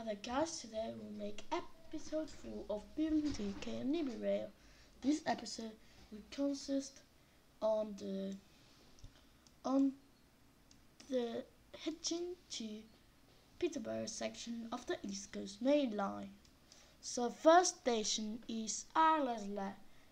Alright guys, today we'll make episode 4 of building the NIMBY rail. This episode will consist on the Hitchin to Peterborough section of the East Coast Main Line. So first station is Arlesey.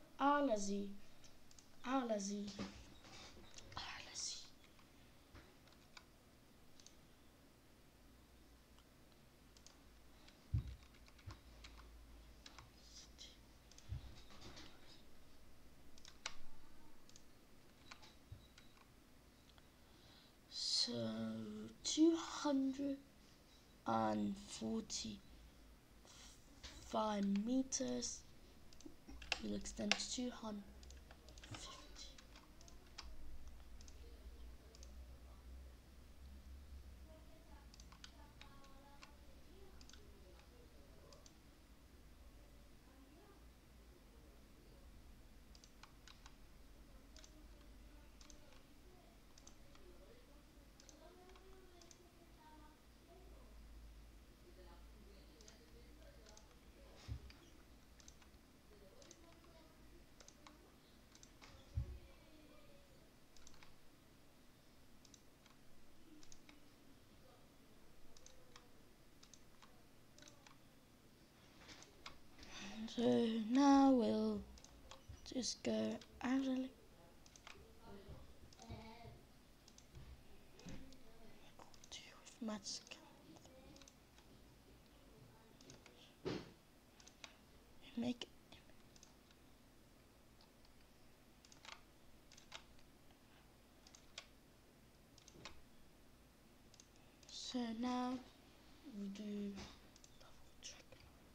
So 245 meters will extend to 250. So now we'll just go actually. With mask. Make so now we do double check.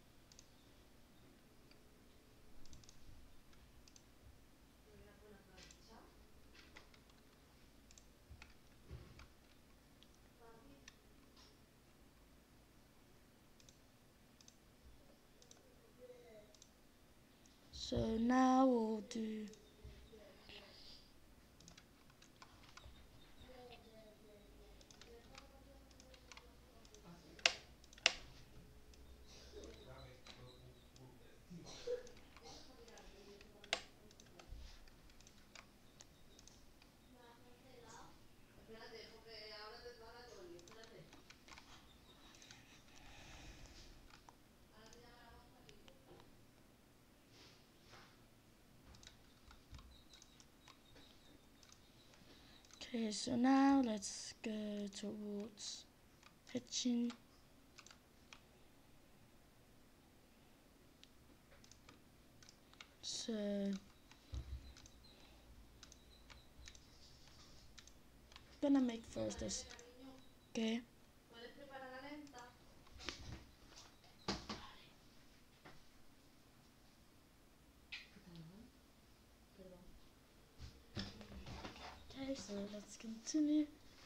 So now we'll do okay, so now let's go towards Hitchin. So gonna make first this, okay? Okay, so let's continue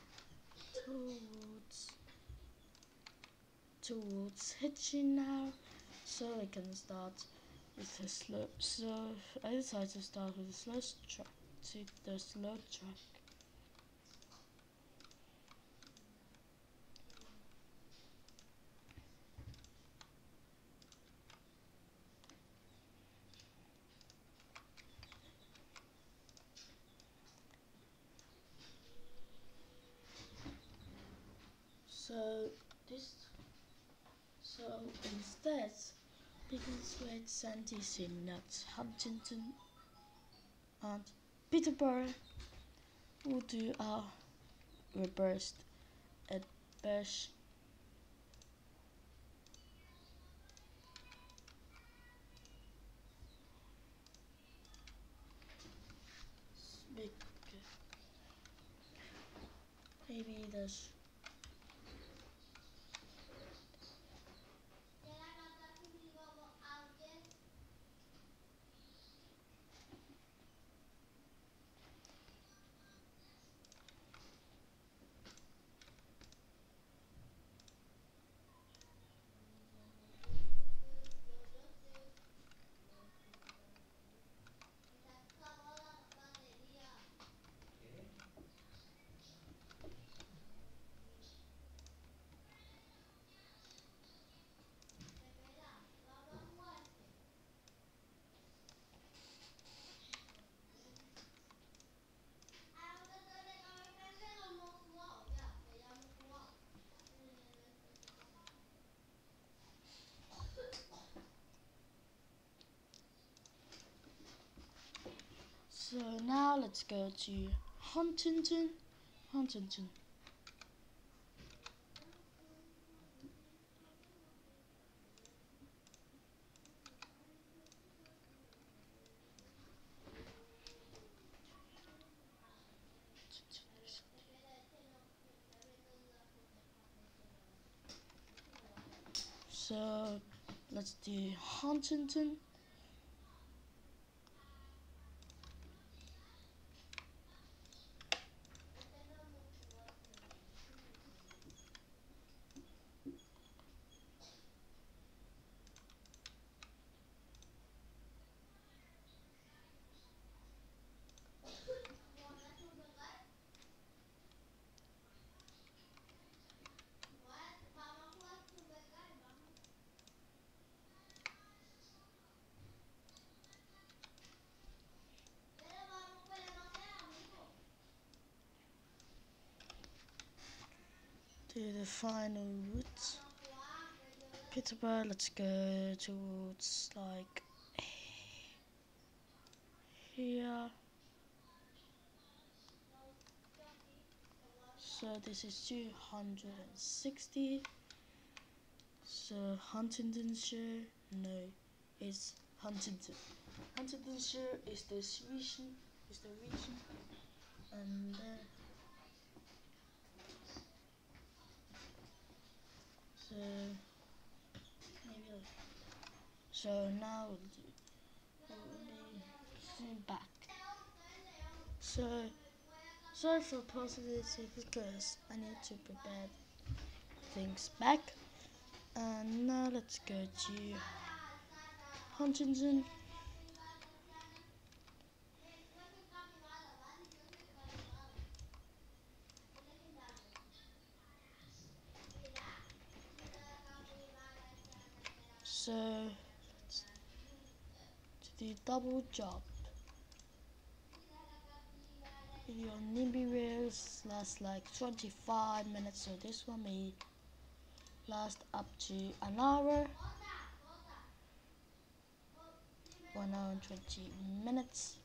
towards Hitchin now. So we can start with the slow. So I decided to start with the slow track. See the slow track. So instead, because with Sandy in at Huntington and Peterborough, we'll do our reversed at Besh. Maybe there's So now let's go to Huntington. So let's do Huntington. To the final route, Peterborough. Let's go towards like here. So this is 260. So Huntingdonshire, no, it's Huntington. Huntingdonshire is this region, and so maybe. So now we'll do back. So sorry for pausing this because I need to prepare things back. And now let's go to Huntington. So to the double job. Your NIMBY rails last like 25 minutes, so this one may last up to an hour. 1 hour and 20 minutes.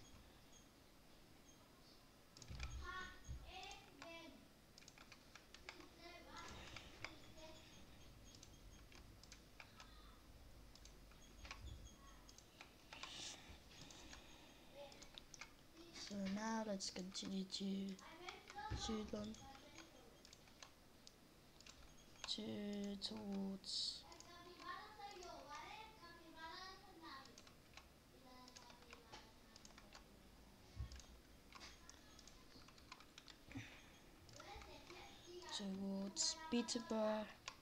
So now let's continue towards Peterborough.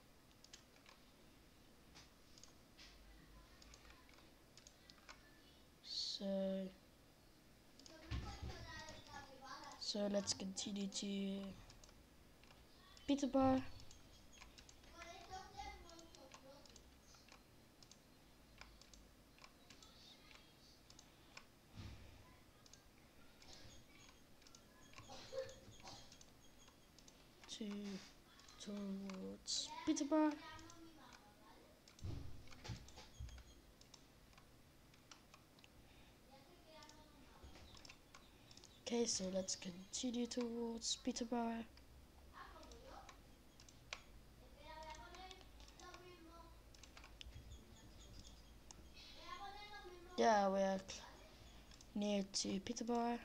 So let's continue to Peterborough. Towards Peterborough. Okay, so let's continue towards Peterborough. Yeah, we're near to Peterborough.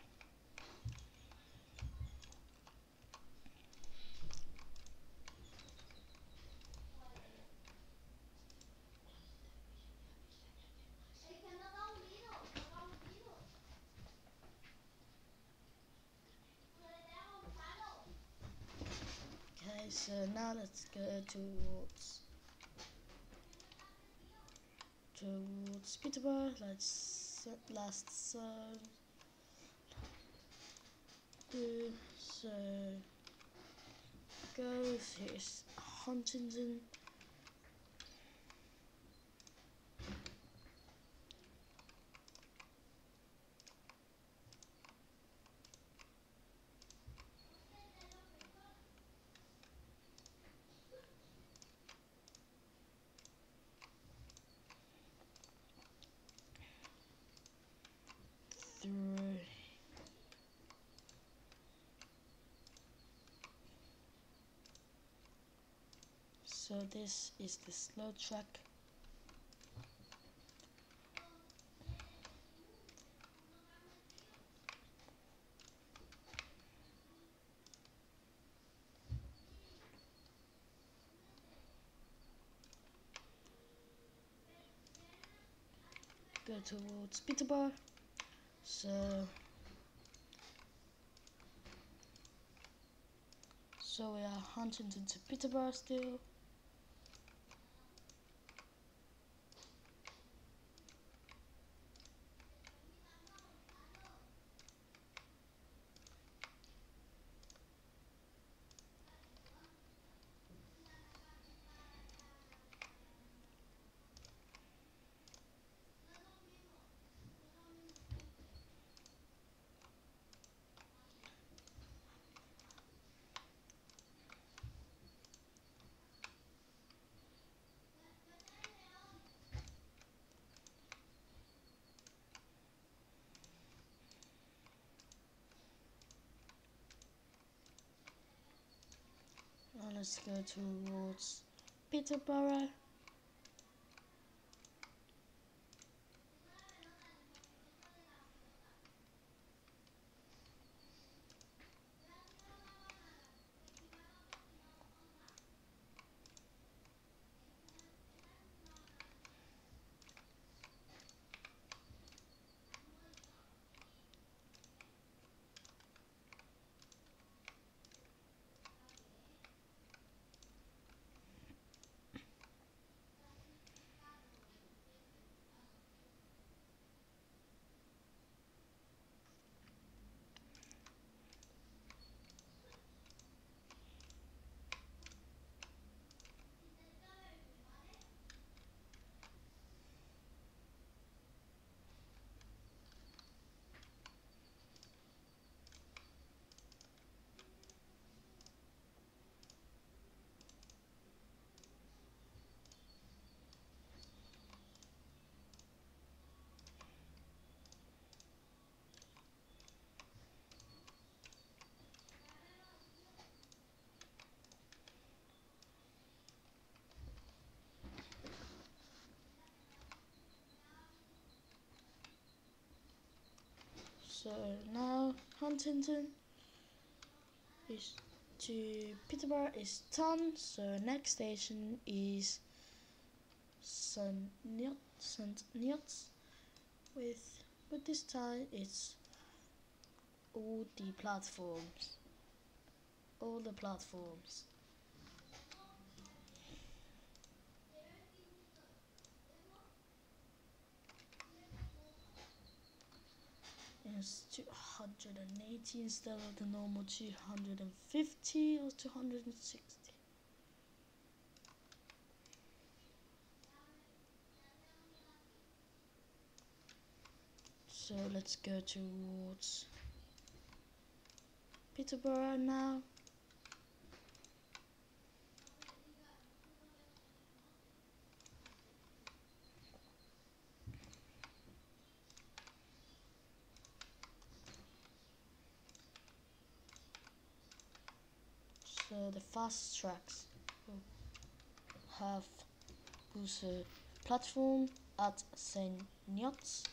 Okay, so now let's go towards Peterborough. Let's last so go. Here's Huntington. So this is the slow track. Go towards Peterborough. So we are Huntington to Peterborough still. Now let's go towards Peterborough. So now Huntington is to Peterborough is done. So next station is St. Neots. With this time it's all the platforms. All the platforms. It's 280 instead of the normal 250 or 260. So let's go towards Peterborough now. So the fast tracks will have Booster platform at St. Neots.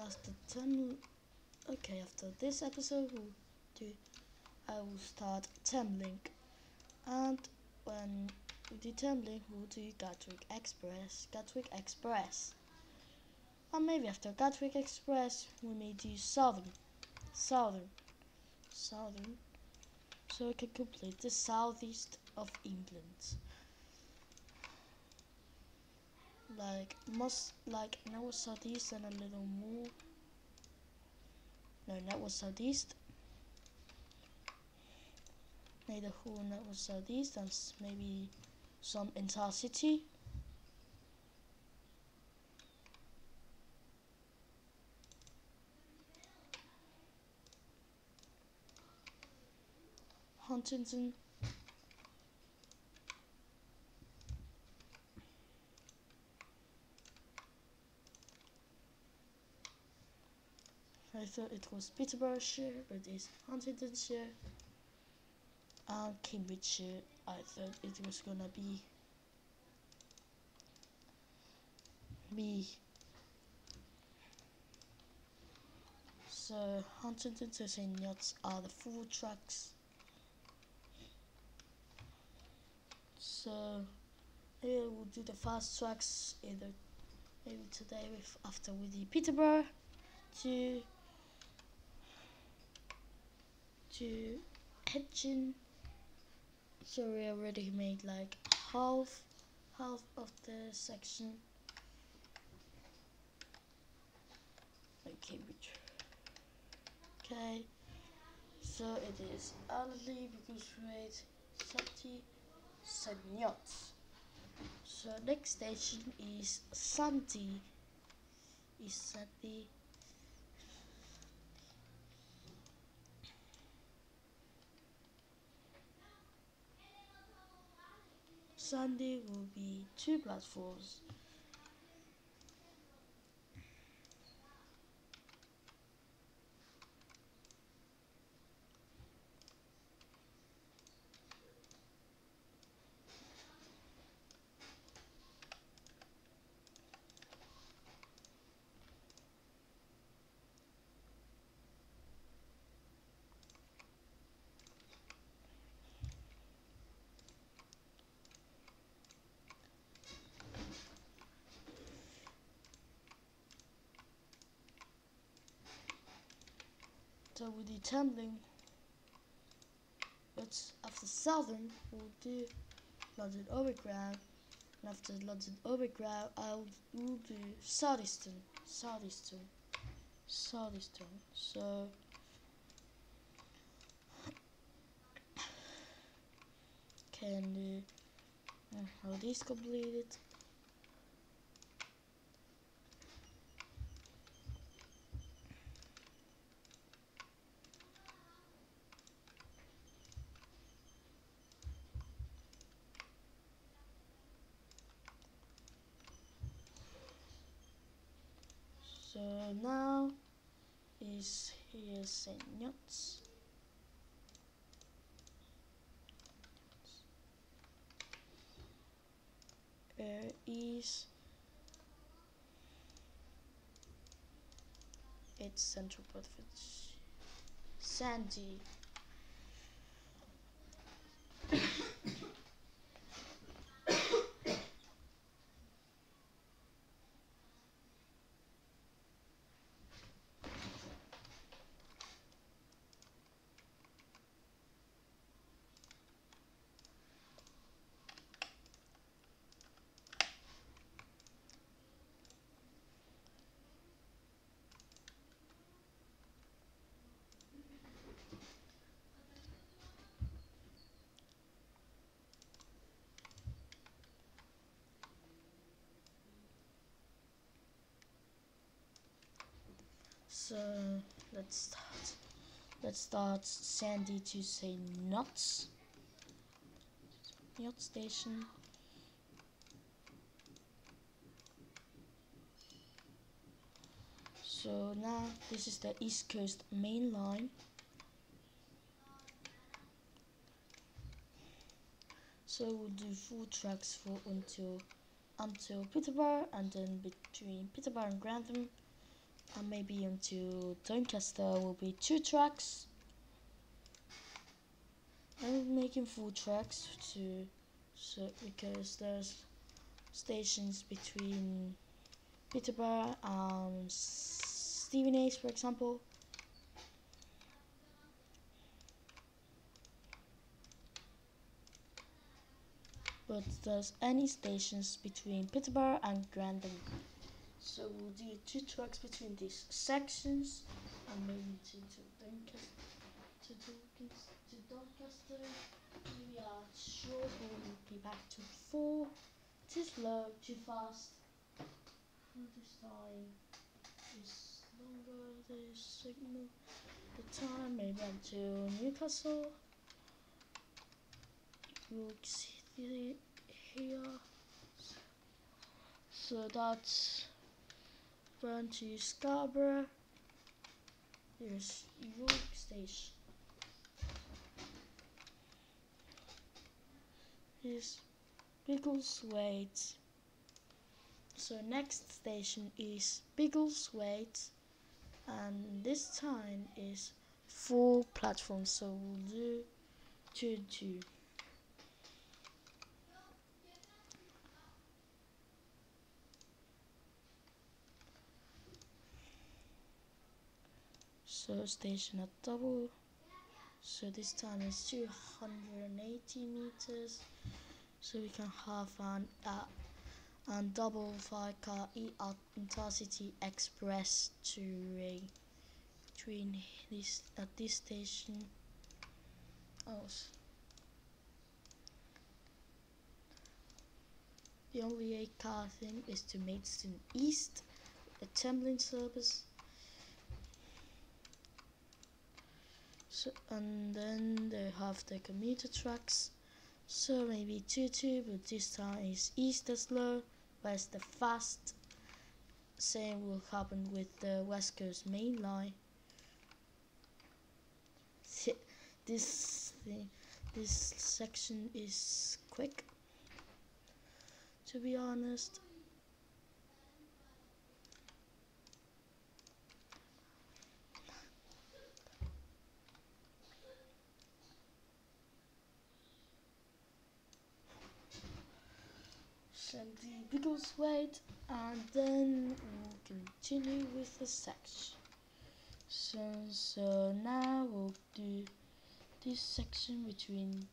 after 10, okay, after this episode I will start Temlink, and when we do Temlink we'll do Gatwick Express, and maybe after Gatwick Express we may do Southern, so we can complete the southeast of England. Like north southeast and a little more. No, that was southeast. Maybe the whole net was southeast and maybe some entire city. Huntington. I thought it was Peterborough, but it's Huntingdonshire. And Cambridgeshire, I thought it was gonna be so Huntingdon to St. Yachts are the full tracks. So maybe we'll do the fast tracks either maybe today after we do Peterborough to Hitchin. So we already made like half of the section. Like Cambridge. Okay, so it is Alderley because rate 70 St. Yachts. So next station is Sandy. Sunday will be 2 platforms. So with the Temlink, but after Southern we'll do London Overground, and after London Overground will do Southeastern. So can how this completed. So now is here St. Yachts. Is its central Bedford Sandy. So let's start Sandy to say Yacht station. So now this is the East Coast main line. So we'll do full tracks for until Peterborough, and then between Peterborough and Grantham and maybe into Doncaster will be 2 tracks. I'm making 4 tracks because there's stations between Peterborough and Stevenage, for example. But there's any stations between Peterborough and Grandon. So we'll do 2 tracks between these sections, and maybe to Doncaster. Maybe our short will be back to 4. Too slow, too fast. This time is longer. The signal, the time maybe until Newcastle. You'll see here. So that's run to Scarborough. Here's York Station. Here's Biggleswade. So next station is Biggleswade, and this time is 4 platforms. So we'll do 2 and 2. So station at double. So this time is 280 meters. So we can have an double 5-car intercity express between this station. The only 8-car thing is to Maidstone East, a tumbling service. So, and then they have the commuter tracks. So maybe 2-2, but this time is east the slow, west the fast. Same will happen with the West Coast Main Line. This section is quick, to be honest. Send the Biggleswade, and then we'll continue with the section. So now we'll do this section between.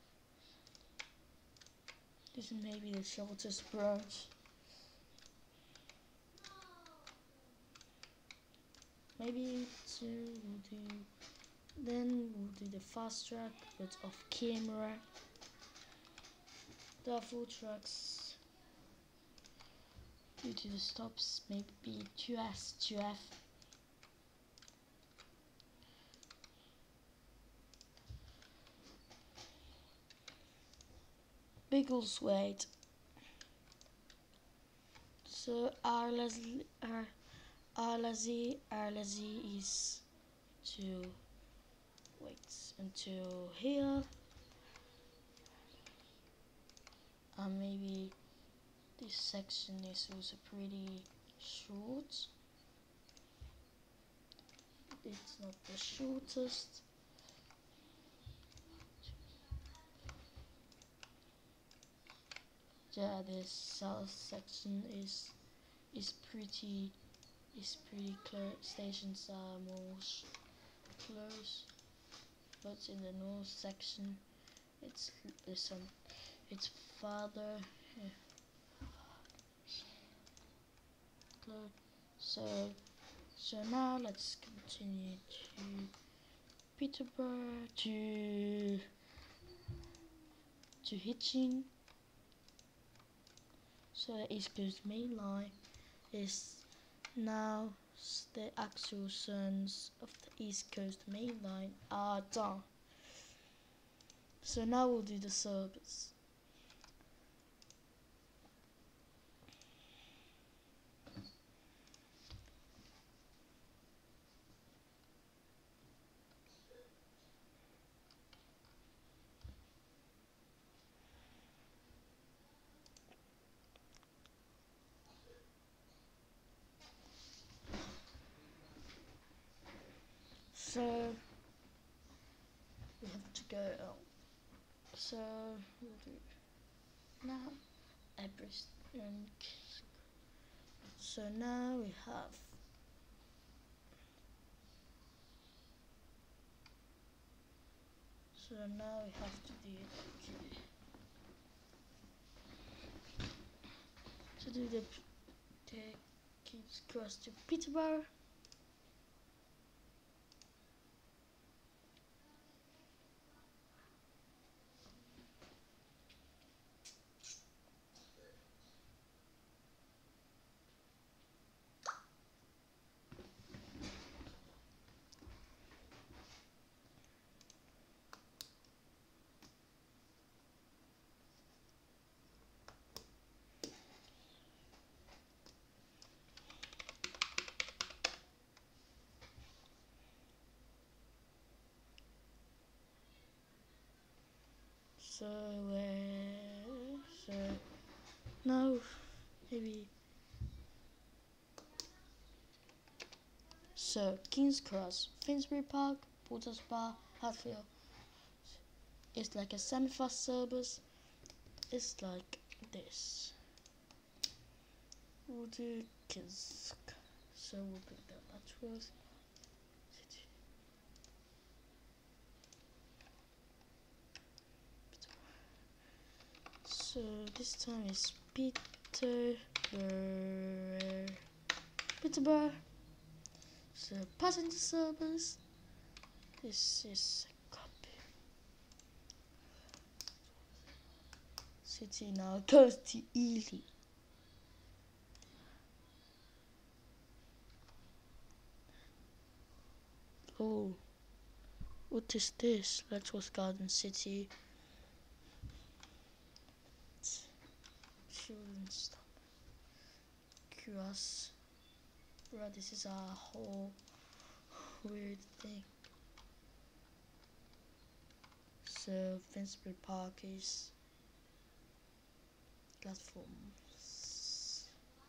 This is maybe the shortest branch. Maybe 2 we'll do. Then we'll do the fast track, but off camera. There are 4 tracks. Due to the stops, maybe 2S, 2F. Biggleswade. So Arlesey is to wait until here, and maybe this section is also pretty short. It's not the shortest. Yeah, this south section is pretty clear. Stations are more close, but in the north section, it's farther. So now let's continue to Peterborough to Hitchin. So the East Coast Main Line is now the actual sons of the East Coast Main Line are done. So now we'll do the service. So we have to go out. So we'll do now everything. So now we have to do it. Okay. To do the keeps cross to Peterborough. So now maybe so King's Cross, Finsbury Park, Porter's Bar, Hatfield. It's like a semi-fast service. It's like this. We'll do King's. So we'll pick that Letchworth. So this time is Peterborough. So passenger service. This is a copy. City now goes to Ely. Oh, what is this? Letchworth Garden City. Children's stop. Cross. Bro, this is a whole weird thing. So Finsbury Park is platforms.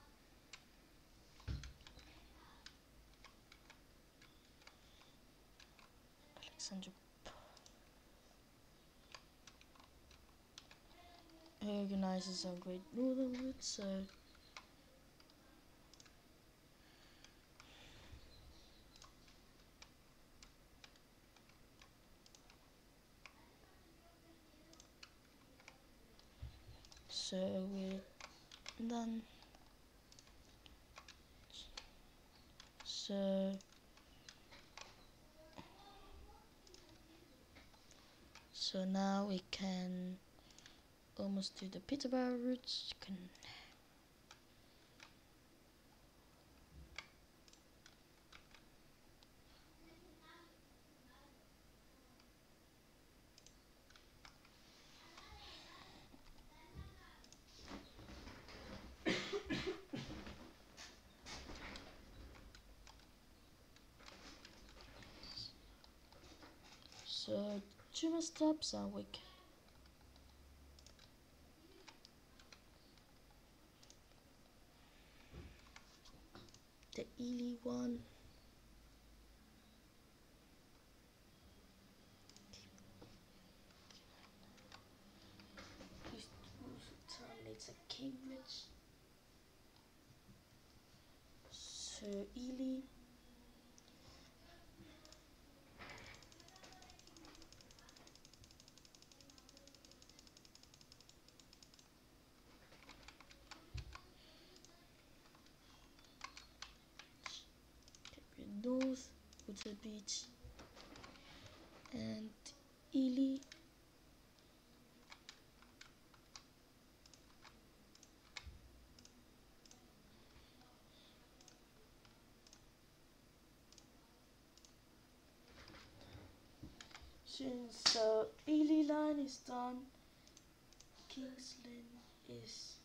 Alexandra organizes our Great Northern Route, so we're done. So now we can almost do the Peterborough routes. So 2 more stops and we can the Ely one. It's a Cambridge. So Ely. North, Water Beach, and Ely. So Ely line is done. King's Lynn is.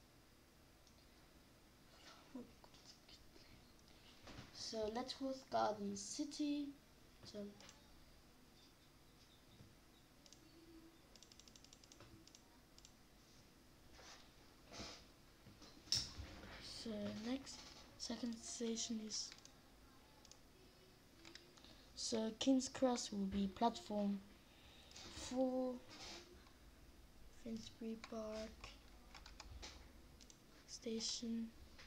So Letchworth Garden City. So next second station is. So King's Cross will be platform 4, Finsbury Park Station.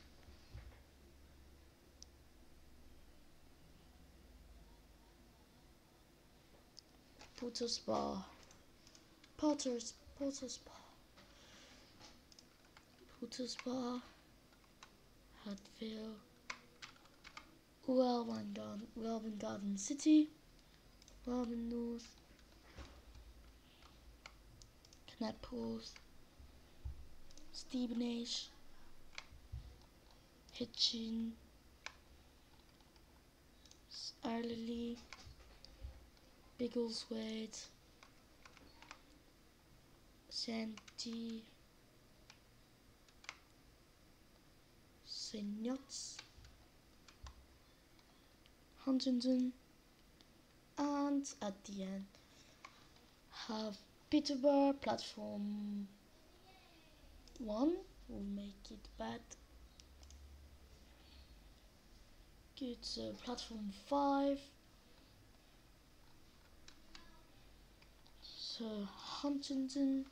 Potter's Bar. Potter's Bar. Hatfield. Welwyn Garden City. Welwyn North. Knapworth. Stevenage. Hitchin. Arley. Biggleswade. Santee. St. Notts. Huntingdon, and at the end have Peterborough platform 1. We'll make it bad. Good, so platform 5. So Huntingdon,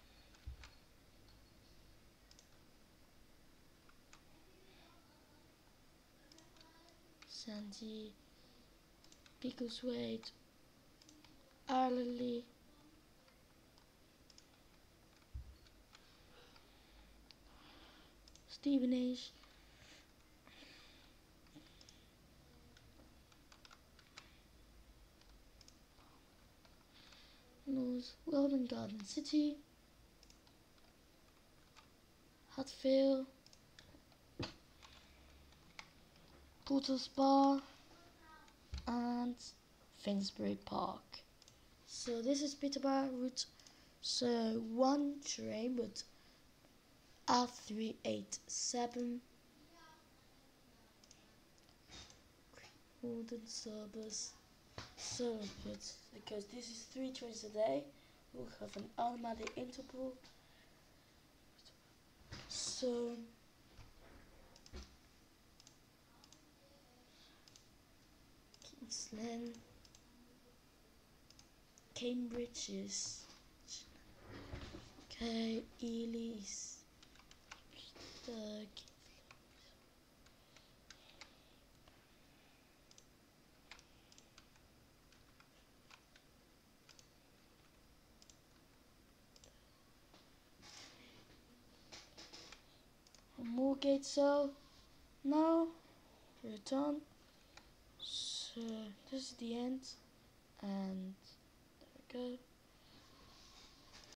Sandy, Biggleswade, Arley, Stevenage, North Welwyn Garden City, Hatfield, Potter's Bar, and Finsbury Park. So this is Peterborough route. So 1 train, but R387 Golden Service. So, but because this is 3 trains a day, we'll have an automatic interval. So Kingsland, Cambridge is okay, Ely is the Moorgate. So now we're done. So this is the end, and there we go.